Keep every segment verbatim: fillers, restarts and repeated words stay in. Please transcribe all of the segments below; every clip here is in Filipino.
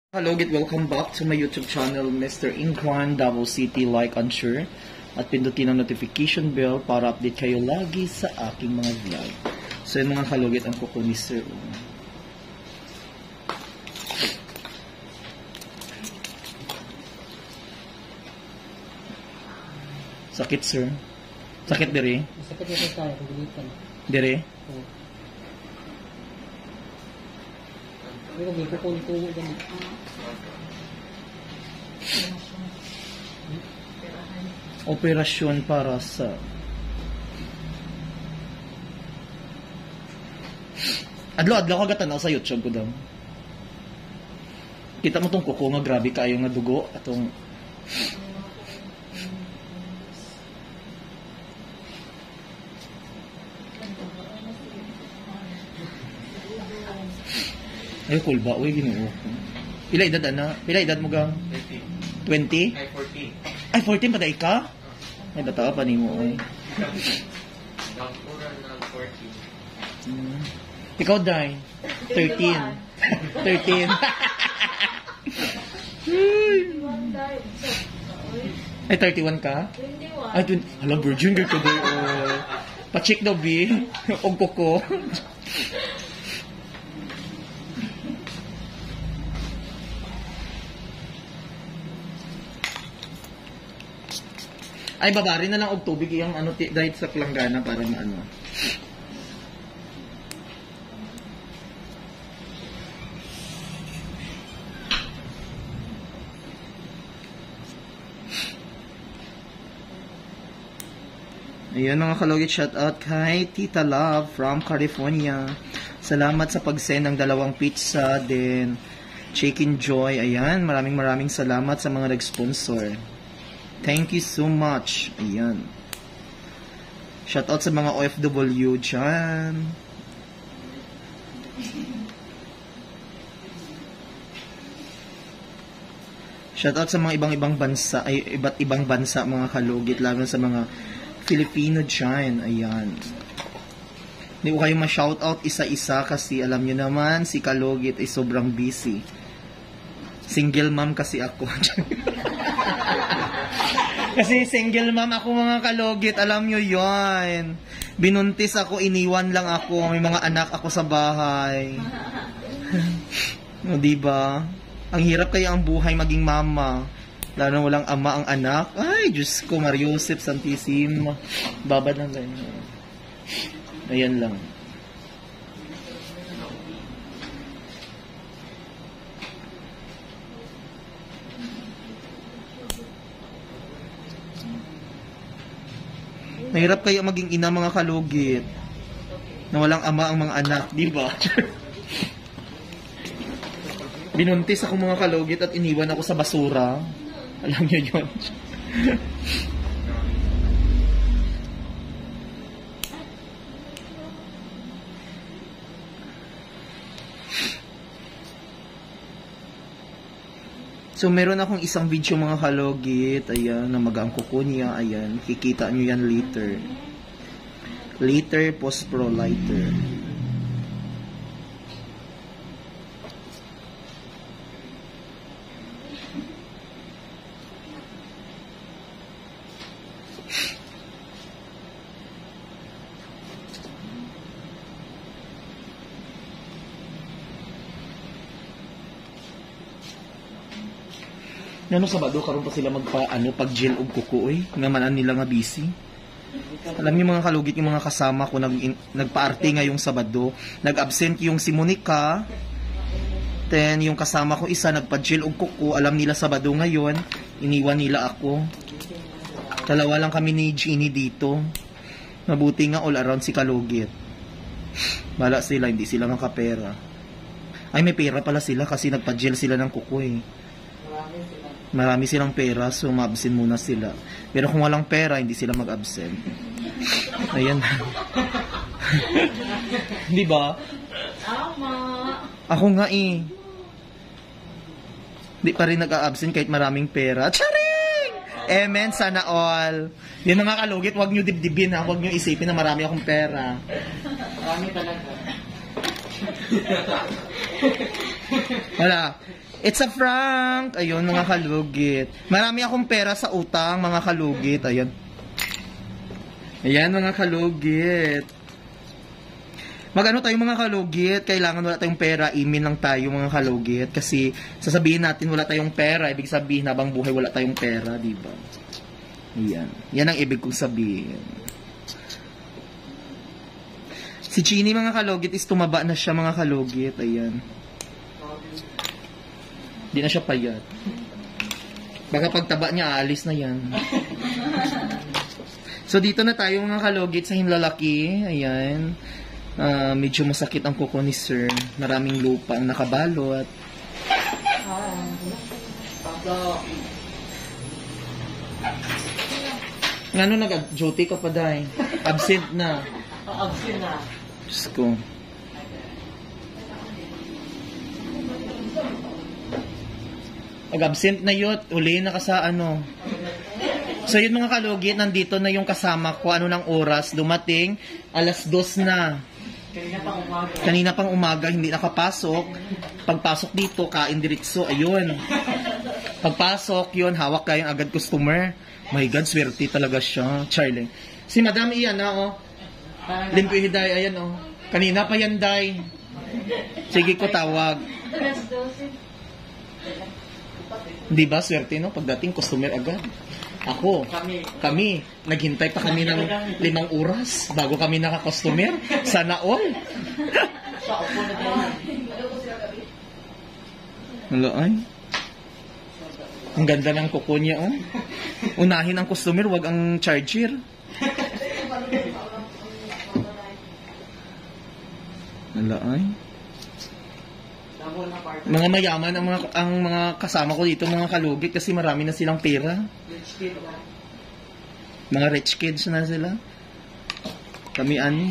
Hello, get welcome back to my YouTube channel, Mister Inquan, Davao City. Like and share at pindutin ang notification bell para update kayo lagi sa aking mga vlog. So yun mga kalugit ang kuko ni Sir. Sakit, Sir? Sakit dire? Sakit nito tayo, pagalitan. Dire? Oo. Pero may kukunin-kunin ganun. Operasyon para sa adlaw-adlaw ka gatanaw sa YouTube ko daw. Kita mo tong kuko nga grabe kaayo nga dugo atong ay cool ba? Uy, ginoo ko. Pila edad ana? Pila edad mo gang? twenty? Ay, fourteen. Ay, fourteen pa dahil ka? Ay, bata ka pa ni mo, oy. Nagpura ng fourteen. Hmm. Ikaw, Day? thirteen. thirteen. Ay, thirty-one ka? Ay, twenty. Hala, virgin girl ka, Day. Oh. Pa-check daw, B. Og koko. Ay, babari na lang og tubig yung ano dahil sa planggana para maano. Ayan mga kalugit, shout out kay Tita Love from California. Salamat sa pag-send ng dalawang pizza, then Chicken Joy. Ayan, maraming maraming salamat sa mga nag-sponsor. Thank you so much. Ayan. Shoutout sa mga O F W dyan. Shoutout sa mga ibang-ibang bansa, ay iba't ibang bansa mga kalugit, lalo sa mga Filipino dyan. Ayan. Hindi ko kayo ma-shoutout isa-isa kasi alam nyo naman, si kalugit ay sobrang busy. Single mom kasi ako. Kasi single mom ako mga kalugit, alam nyo yun. Binuntis ako, iniwan lang ako, may mga anak ako sa bahay. O diba? Ang hirap kaya ang buhay maging mama. Lalo na walang ama ang anak. Ay, Diyos ko, Mariosep Santissima. Babad lang ganyan. Ayan lang. Mahirap kayo maging ina mga kalugit na walang ama ang mga anak, di ba? Binuntis ako mga kalugit at iniwan ako sa basura. Alam niyo yun. So, meron akong isang video mga kalugit. Ayan, na mag-ang kuko niya. Ayan, kikita nyo yan later. Later, post-pro lighter. Ano Sabado karon pa sila magpa ano pag gel og kuko oy nga manan nila nga busy. Alam niyo mga kalugit yung mga kasama ko nag nagpaarte ngayong Sabado, nag-absent yung si Monica. Then yung kasama ko isa nagpa-gel og kuko, alam nila Sabado ngayon, iniwan nila ako. Dalawa lang kami ni Jeannie dito. Mabuti nga all around si kalugit. Bala sila, hindi sila makapera. Ay may pera pala sila kasi nagpa-gel sila ng kuko eh. Marami silang pera, so ma-absent muna sila. Pero kung walang pera, hindi sila mag-absent. Ayan. Di ba? Tama. Ako nga eh. Di pa rin nag-a-absent kahit maraming pera. Charing! Amen, sana all. Yan mga kalugit, huwag nyo dibdibin ha. Huwag nyo isipin na marami akong pera. Marami talaga. Wala. It's a prank! Ayun, mga kalugit. Marami akong pera sa utang, mga kalugit. Ayun. Ayan, mga kalugit. Magano tayo mga kalugit, kailangan wala tayong pera, email lang tayo mga kalugit. Kasi sasabihin natin wala tayong pera, ibig sabihin habang buhay wala tayong pera, di ba? Ayan. Yan ang ibig kong sabihin. Si Chini mga kalugit is tumaba na siya mga kalugit. Ayan. Di na siya payat. Baka pagtaba niya, aalis na yan. So, dito na tayo mga kalugit sa Himlalaki. Ayan. Uh, medyo masakit ang kuko ni Sir. Maraming lupa ang nakabalot. Ngano nag-duty ka pa, Day? Absent na. Absent na. Diyos ko. Nag-absent na yun. Uli na ka sa ano. So yun mga kalugit, nandito na yung kasama ko. Ano ng oras? Dumating. Alas dos na. Kanina pang umaga. Kanina pang umaga, hindi nakapasok. Pagpasok dito, kain diretso. Ayun. Pagpasok, yun, hawak kayong agad customer. My God, swerte talaga siya. Charlie. Si Madam iyan na, oh. Limpo Hiday, ayan, oh. Kanina pa yan, Day. Sige ko tawag. Di ba, swerte, no? Pagdating, customer agad. Ako, Kami. kami, naghintay pa kami ng limang oras bago kami naka-customer. Sana all. Sa upo na tayo. Wala ay. Ang ganda ng kuko niya, oh. Unahin ang customer, wag ang charger. Wala ay. Mga mayaman ang mga ang mga kasama ko dito, mga kalugit, kasi marami na silang pera. Mga rich kids na sila. Kami ani.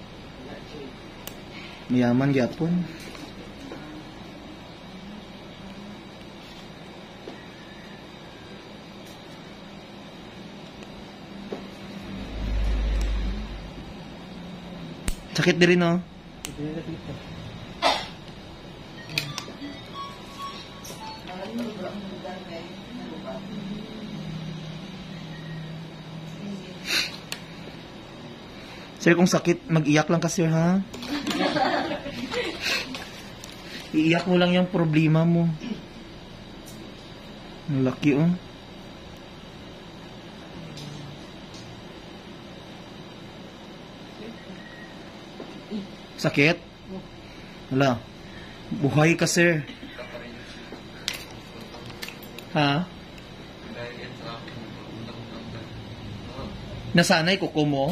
Mayaman gyapon. Sakit din rin, oh. Sir, kung sakit, mag-iyak lang kasi, ha? Iiyak mo lang yung problema mo. Ang laki, oh. Sakit? Wala. Buhay ka, sir. Ha? Nasanay kuko mo?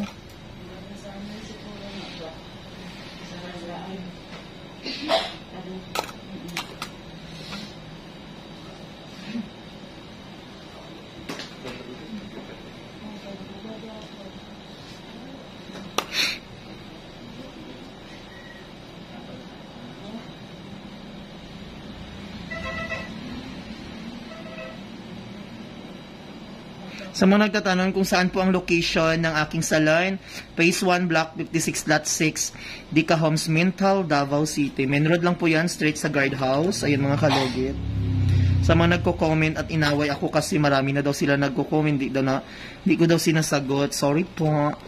Sa mga nagtatanong kung saan po ang location ng aking salon, Phase one, Block fifty-six, Lot six, Dica Homes, Mintal, Davao City. Main road lang po yan, straight sa guardhouse. Ayun mga kalugit. Sa mga nagko-comment at inaway ako kasi marami na daw sila nagko-comment, di, daw na, di ko daw sinasagot. Sorry po.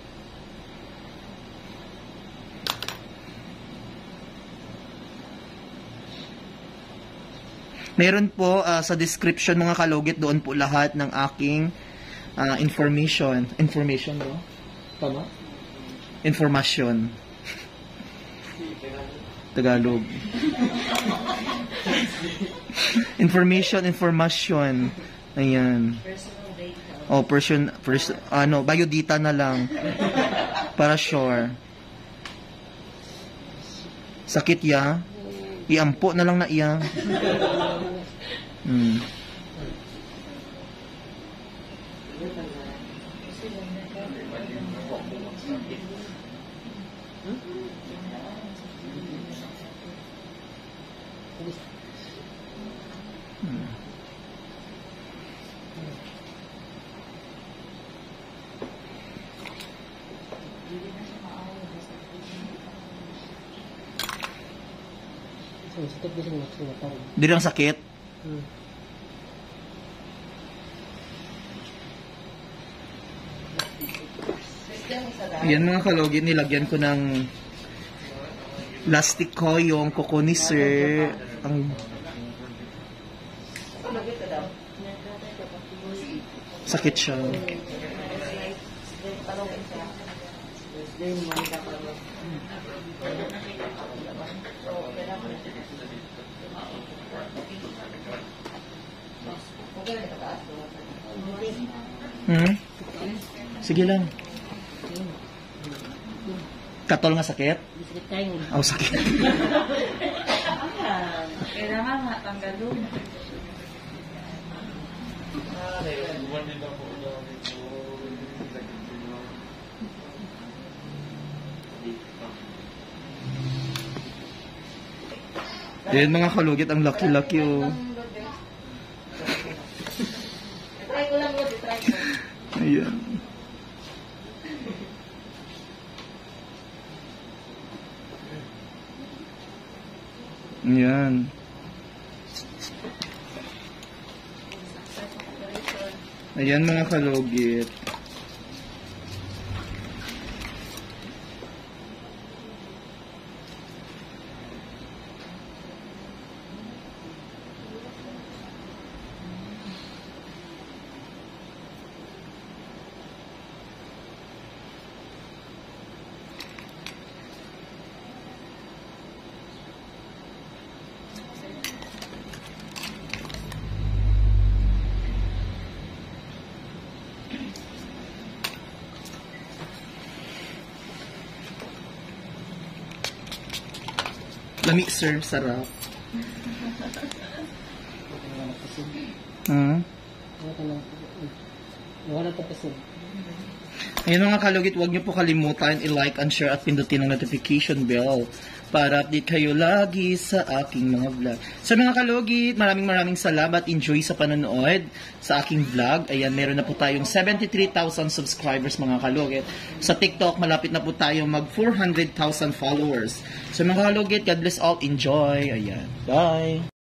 Meron po uh, sa description mga kalugit, doon po lahat ng aking uh, information. Information ba? Tama? Information. Tagalog. Information, information. Ayan. Oh, person, person, ano, biodata na lang. Para sure. Sakit ya? Iampo na lang na iya. Hmm. Hmm. Sakit din siya sinatang. Di lang sakit. Hmm. Ayan mga kalugit, nilagyan ko ng plastic ko yung kuko ni sir. Ang sakit siya. Hmm? Sige lang. Katol nga sakit? Sakit kayo. Oh, sakit. Kailangan matanggalon. Ayan mga kalugit, ang laki-laki oh. Try ko lang yun, try ko. Ayan. Ayan. Ayan mga kalugit. Lami sir, sarap. Hmm? Wala pa kasi. Ayun mga kalugit, huwag niyo po kalimutan i-like and share at pindutin ang notification bell para update kayo lagi sa aking mga vlog. So mga kalugit, maraming maraming salamat. Enjoy sa panonood sa aking vlog. Ayan, meron na po tayong seventy-three thousand subscribers mga kalugit. Sa TikTok, malapit na po tayo mag four hundred thousand followers. So mga kalugit, God bless all. Enjoy. Ayan. Bye.